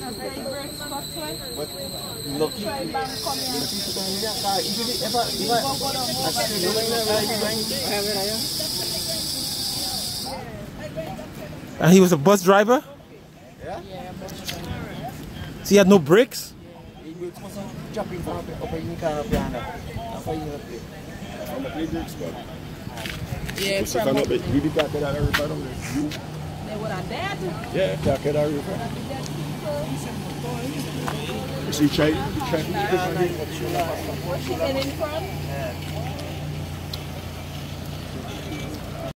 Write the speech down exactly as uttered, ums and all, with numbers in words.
But lucky, lucky to come here. Car easily ever, ever. And he was a bus driver? Yeah. So he had no brakes? He was jumping from up in the car behind him. I'm a big expert. Yeah, If I'm not big, you did that out every time. You? What I dad? Yeah, that out every time. You see, check, check. And in front?